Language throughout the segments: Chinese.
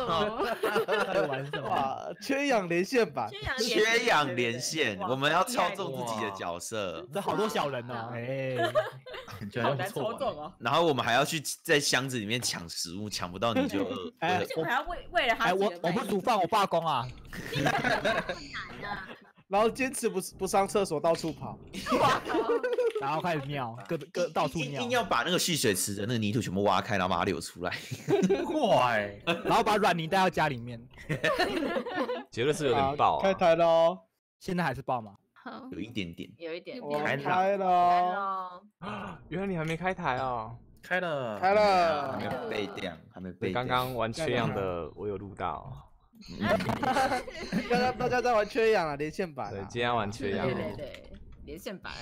在玩什么？ 哇，缺氧连线版， 缺氧连线，我们要操纵自己的角色。 这好多小人哦，哎， 好难操纵哦。 然后我们还要去在箱子里面抢食物，抢不到你就饿。 而且我还要为了他。 我不煮饭，我罢工啊。 然后坚持不上厕所，到处跑， 然后开始尿，各到处尿， 硬要把那个蓄水池的那个泥土全部挖开，然后把它流出来。 怪， 然后把软泥带到家里面。 绝对是有点爆。 开台喽！ 现在还是爆吗？ 有一点点， 有一点点。开了。 原来你还没开台哦。 开了， 还没备掉，还没备。 刚刚玩缺氧的，我有录到。 刚刚大家在玩缺氧啊，连线版。 对，今天玩缺氧。 对，连线版。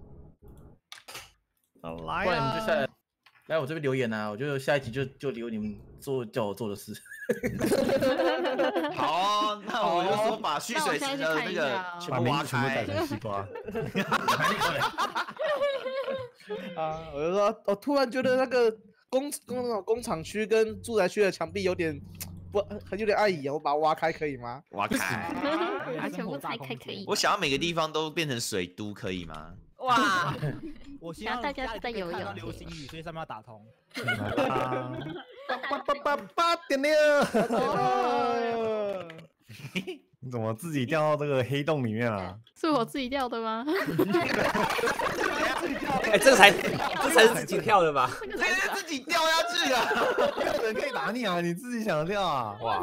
来，不然你就下来我这边留言啊，我就下一集就留你们叫我做的事。 好，那我就说把蓄水池的那个全部挖开。 西瓜。 啊，我就说，我突然觉得那个工厂区跟住宅区的墙壁有点。有点碍眼，我把它挖开可以吗？ 挖开， 把全部拆开可以。 我想要每个地方都变成水都，可以吗？ 哇！ 我希望大家都在游泳。 流星雨，所以上面要打通。 8.6。你怎么自己掉到这个黑洞里面啊？ 是我自己掉的吗？ 哎，这才是自己跳的吧？ 这个自己掉下去的， 没有人可以打你啊！你自己想掉啊！ 哇！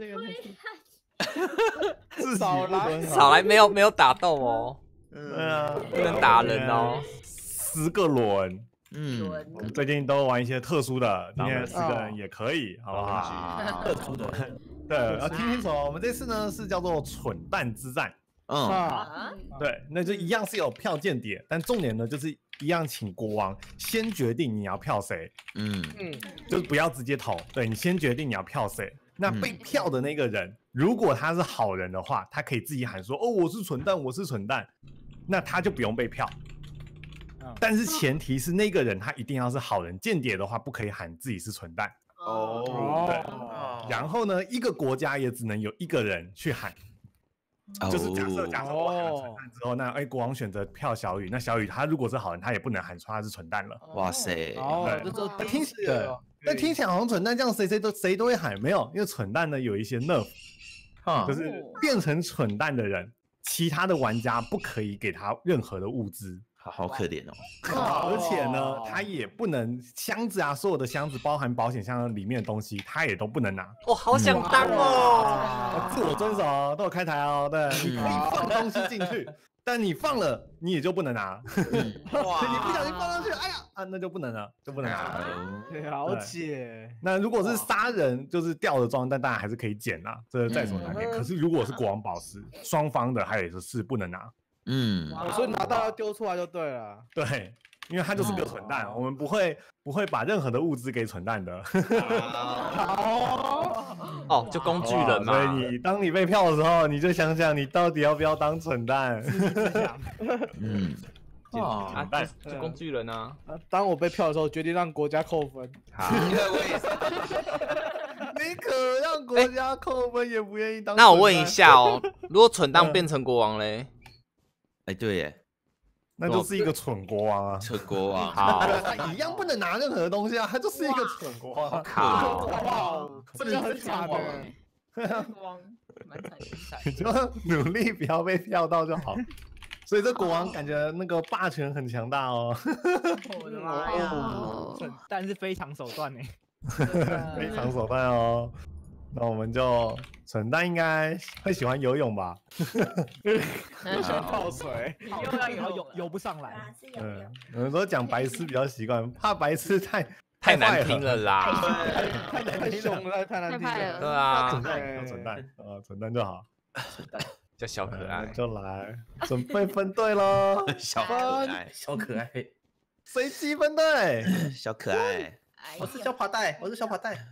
少来没有打斗哦。 对啊， 不能打人哦。 10个轮。我们最近都玩一些特殊的，今天4个人也可以，好不好？特殊的。对，要听清楚哦。我们这次呢是叫做蠢蛋之战。对，那就一样是有票间谍，但重点呢就是一样，请国王先决定你要票谁。就是不要直接投，对，你先决定你要票谁。那被票的那个人，如果他是好人的话，他可以自己喊说：“哦，我是蠢蛋，我是蠢蛋。”那他就不用被票。但是前提是那个人他一定要是好人，间谍的话不可以喊自己是蠢蛋。对。然后呢，一个国家也只能有一个人去喊。就是假设我喊了蠢蛋之后，那国王选择票小雨，那小雨他如果是好人，他也不能喊出他是蠢蛋了。 哇塞！ 对，听起来， 但听起来好像蠢蛋这样谁都会喊，没有，因为蠢蛋呢有一些 nerf， 就是变成蠢蛋的人，其他的玩家不可以给他任何的物资。 好可怜哦！ 而且呢，他也不能箱子啊，所有的箱子包含保险箱里面的东西，他也都不能拿。 好想当哦！ 自我遵守哦，都有开台哦。对，你可以放东西进去，但你放了，你也就不能拿。哇！你不小心放上去，哎呀那就不能了，就不能拿。 了解。 那如果是杀人，就是掉的装，但当然还是可以捡啦，这在所难免。可是如果是国王宝石，双方的还也是不能拿。 所以拿到要丢出来就对了。 对，因为他就是个蠢蛋，我们不会把任何的物资给蠢蛋的。 哦，就工具人嘛。 所以当你被票的时候，你就想想你到底要不要当蠢蛋。 就工具人啊。 当我被票的时候，决定让国家扣分。 好，我也是。 你可让国家扣分，也不愿意当。 那我问一下哦，如果蠢蛋变成国王嘞？ 对耶， 那就是一个蠢国王啊！ 蠢国王， 好， 一样不能拿任何东西啊，他就是一个蠢国王。 好， 这个很惨的。 国王蛮惨的。 你就努力不要被票到就好。所以这国王感觉那个霸权很强大哦。 我的妈呀！ 蠢蛋是非常手段呢。 非常手段哦。那我们就蠢蛋应该会喜欢游泳吧？ 我喜欢泡水， 游不上来。 有人说讲白痴比较习惯，怕白痴太难听了啦， 太凶了，太难听了。 对啊， 蠢蛋就好， 叫小可爱就来，准备分队喽！ 小可爱， 随机分队， 小可爱。 我是小跑带， 小跑带。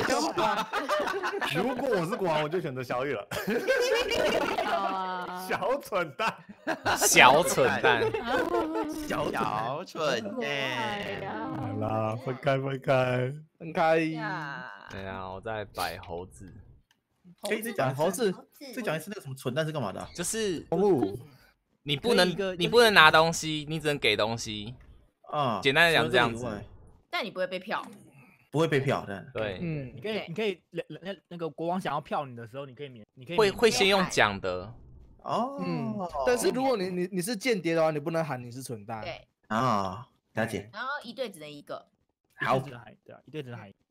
如果我是国王，我就选择小雨了。小蠢蛋， 小蠢蛋， 小蠢蛋。 好啦，分开。 对啊，我在摆猴子， 可以再讲猴子， 再讲一次那个什么蠢蛋是干嘛的？ 就是哦， 你不能拿东西，你只能给东西。 啊， 简单的讲这样子， 但你不会被票。 不会被票的。 对， 你可以那个国王想要票你的时候，你可以会先用讲的。 哦， 但是如果你是间谍的话，你不能喊你是蠢蛋。 对啊，了解。 然后一队只能一个。 好， 对啊，一队只能喊一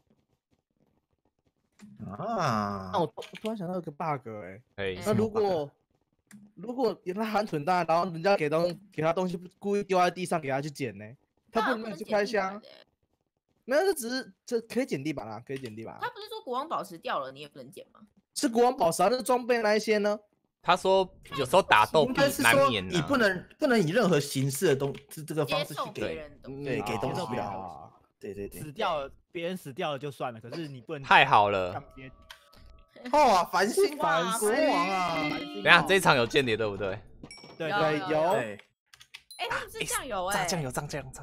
啊， 那我突然想到一个 bug 那如果他喊蠢蛋，然后人家给他东西故意丢在地上给他去捡呢，他不能去开箱。没有，这可以捡地板啊，可以捡地板。 他不是说国王宝石掉了你也不能捡吗？ 是国王宝石啊，那是装备那一些呢？ 他说有时候打斗应该是难免你不能以任何形式的这个方式去给人东对给东西啊。 对， 别人死掉了就算了，可是你不能太好了。 哦，繁星国王啊！ 等下这一场有间谍对不对？ 对， 有。 哎， 他们是酱油哎， 炸酱油。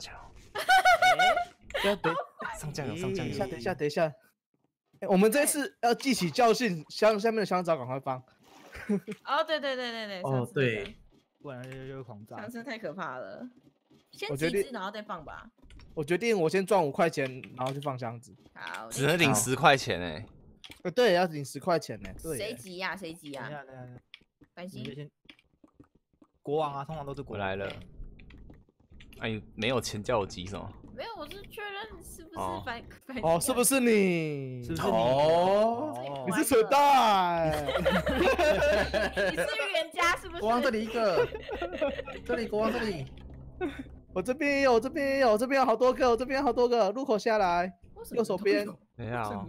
上酱油。 等一下，我们这次要记起教训，下面的香皂赶快放。 哦，对。 哦，对， 不然就狂炸。 上次太可怕了。先我决定， 然后再放吧。 我决定，我先赚5块钱，然后去放箱子。 好， 只能领10块钱哎。 对，要领10块钱呢。对。 谁急呀？繁星。 国王啊，通常都是国王。 我来了。哎，没有钱叫我急什么？ 没有，我是确认是不是繁星。 哦，是不是你？ 是不是你？ 哦，你是蠢蛋。 你是预言家是不是？ 国王这里一个，国王这里。 我这边也有，这边有好多个，入口下来，右手边。 等一下哦。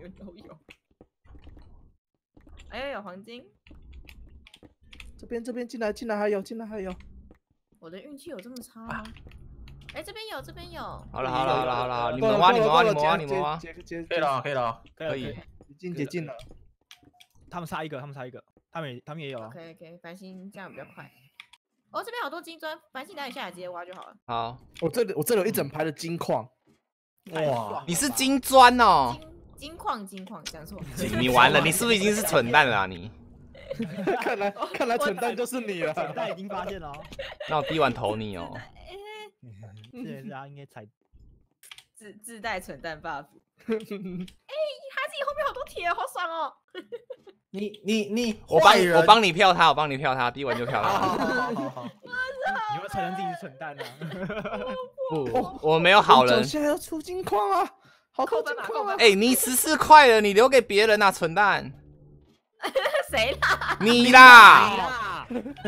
哎，有黄金。 这边进来还有。 我的运气有这么差吗？哎，这边有。 好了，你们挖。可以了。可以。 解禁了。 他们差一个，他们也有啊。 OK， 繁星这样比较快。哦，这边好多金砖，繁星哪里下来直接挖就好了。 好， 我这里有一整排的金矿。 哇，你是金砖哦。 金矿，讲错。 你完了，你是不是已经是蠢蛋了你？ 看来蠢蛋就是你了。 蠢蛋已经发现了。 那我第一碗投你哦。 是啊，应该才自带蠢蛋 buff。哎，他自己后面好多铁，好爽哦。 你我帮你票他，第一碗就票他。 好。 你会承认自己是蠢蛋啊？ 不，我没有好人。 现在要出金矿啊，好多金矿啊！ 哎，你14块了，你留给别人啊，蠢蛋。 谁啦？ 你啦！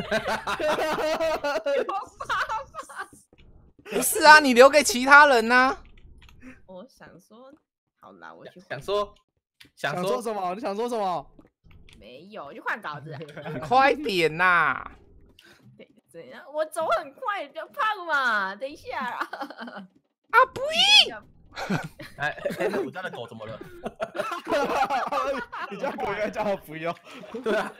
不是啊，你留给其他人呐。 我想说，好啦，我去想说什么？你想说什么？ 没有，就换稿子。 快点呐！ 怎样？我走很快，比较胖嘛。等一下啊！ 啊不依！ 哎，那我家的狗怎么了？ 你家狗应该叫我不用。 对啊。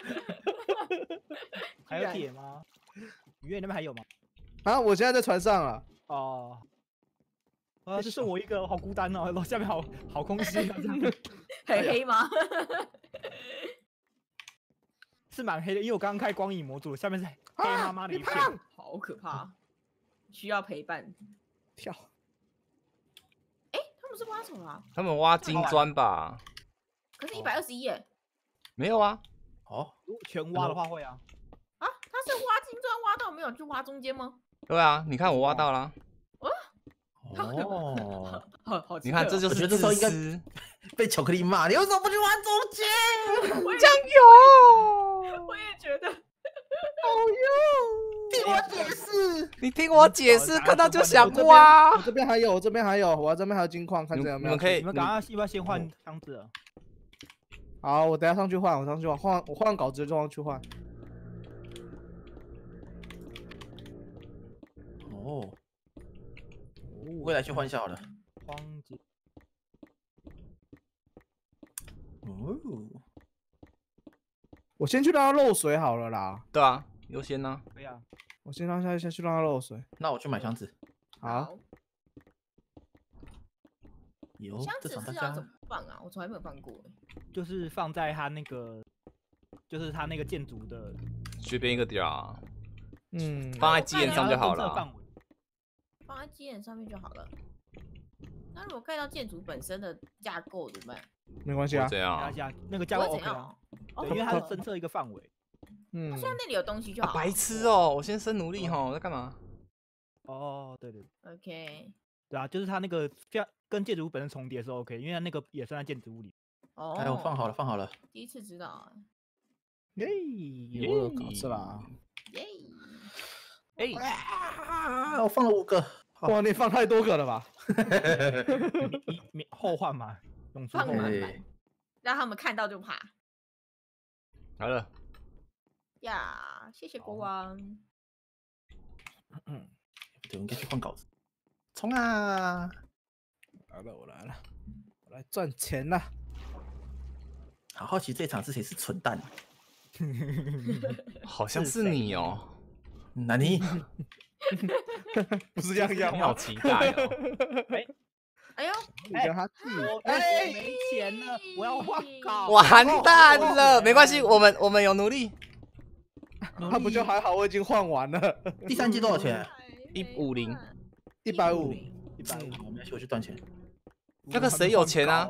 还有铁吗？鱼那边还有吗？ 啊，我现在在船上了。 哦。啊，就剩我一个，好孤单哦，楼下面好空虚啊。 很黑吗？ 是蛮黑的，因为我刚刚开光影模组，下面是黑麻麻的一片， 好可怕，需要陪伴。 跳。 哎，他们是挖什么啊？ 他们挖金砖吧？ 可是121耶。 没有啊。 哦， 全挖的话会啊。 啊，他是挖金砖挖到没有去挖中间吗？ 对啊，你看我挖到了。 哦， 好， 你看这就是自私。 被巧克力骂，你为什么不去挖中间？ 酱油。 我也觉得。 哦哟，听我解释。 你听我解释，看到就想挖。 我这边还有，我这边还有金矿，看这有没有？ 你们可以， 你们刚刚要不要先换箱子？ 好，我等下上去换，我换稿子就上去换。 哦。未来去换下好了。 荒姐。 哦。我先去让它漏水好了啦。 对啊，优先呢。 可以啊。 我先让下去让它漏水。 那我去买箱子。 好。 有。 箱子是要放啊？我从来没有放过。 就是放在他那个，就是他那个建筑的随便一个点啊。 放在基岩上就好了。 放在基岩上面就好了。那如果盖到建筑本身的架构怎么办？ 没关系啊， 这样。 那个架构 OK 啊，因为它侦测一个范围。 那虽然那里有东西就好。 白痴哦！我先升奴隶哈，我在干嘛？ 哦，对。 OK。 对啊，就是它那个跟建筑物本身重叠是 OK， 因为它那个也算在建筑物里。 哦。哎，我放好了。 第一次知道啊。 耶，我有考试啦。 耶。 我放了5个。 哇，你放太多个了吧？ 后换嘛， 放满满，让他们看到就怕。 来了。 呀，谢谢国王。 对，我应该去换稿子。冲啊！ 我来了，我来赚钱了。 好好奇这场是谁是蠢蛋？ 好像是你哦。 哪里？ 不是样样， 你好期待哦！ 哎呦， 你跟他我没钱了，我要换稿。 完蛋了，没关系，我们有努力。 他不就还好？我已经换完了。 第3季多少钱 ？150。 150。 没关系，我去赚钱。 那个谁有钱啊？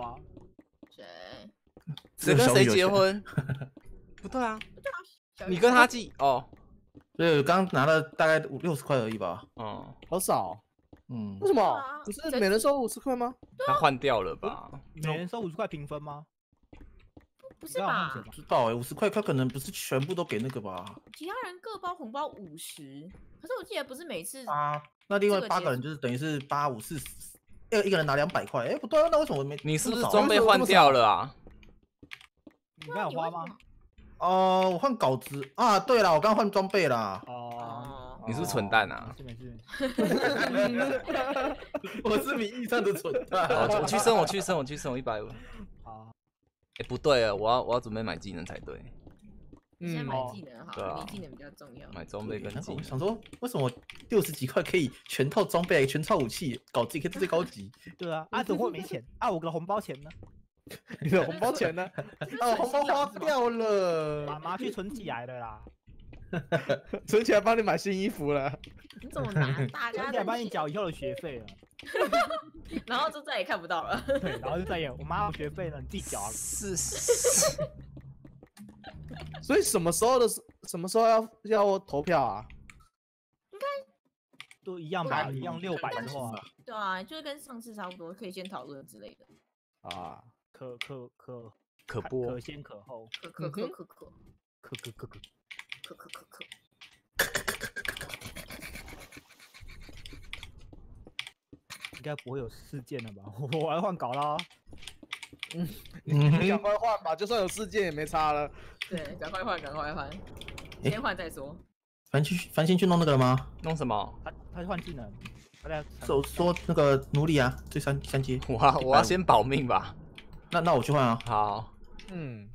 谁跟谁结婚？不对啊，你跟他记哦。 对，我刚拿了大概60块而已吧。 好少。为什么？不是每人收50块吗？ 他换掉了吧？ 每人收50块平分吗？ 不是吧？ 不知道50块，他可能不是全部都给那个吧？ 其他人各包红包50，可是我记得不是每次那另外8个人就是等于是8、5、4，一个人拿200块。哎，不对，那为什么没？ 你是不是装备换掉了啊？ 你刚有花吗？ 我换稿子啊。对了，我刚换装备啦。 你是不是蠢蛋啊？ 没事。 我是名义上的蠢蛋。 我去升150。 好。 哎，不对啊，我要准备买技能才对。 先买技能好了，技能比较重要。 买装备跟技能。 我想说，为什么60几块可以全套装备、全套武器，搞自己可以最高级？ 对啊，怎么会没钱？我的红包钱呢？ 你的红包钱呢？红包花掉了， 妈妈去存起来了啦。 存起来帮你买新衣服了。 你怎么拿？ 存起来帮你缴以后的学费了。 然后就再也看不到了。 对，然后就再也我妈有学费了，你自己缴。 是。 所以什么时候要投票啊？ 应该都一样吧，一样600的话。 对啊，就是跟上次差不多，可以先讨论之类的。 可播，可先可后，应该不会有事件了吧？我要换稿啦。 你赶快换吧，就算有事件也没差了。 对，赶快换，先换再说。 繁星去弄那个了吗？ 弄什么？ 他换技能。 说那个奴隶啊，第三阶。 我要先保命吧。 那我去换啊。 好。 因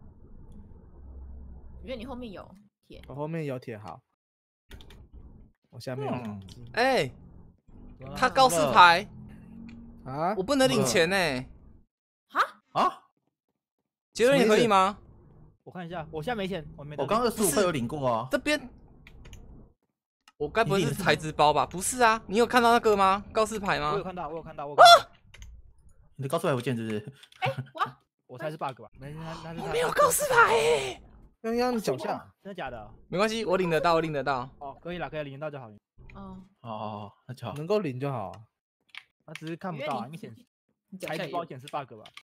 为你后面有铁。 我后面有铁，好。我下面有。 哎，他告示牌啊， 我不能领钱呢。 啊？ 杰伦，你可以吗？ 我看一下，我现在没钱，我刚25块有领过啊。 这边。我该不会是材质包吧？不是啊，你有看到那个吗？告示牌吗？ 我有看到。 你的告示牌不见是不是？ 我猜是 bug 吧？ 我没有告示牌。 刚刚你脚下， 真的假的？ 没关系，我领得到。 可以了，领得到就好。 那就好， 能够领就好。 他只是看不到，明显材质包显示 bug 吧？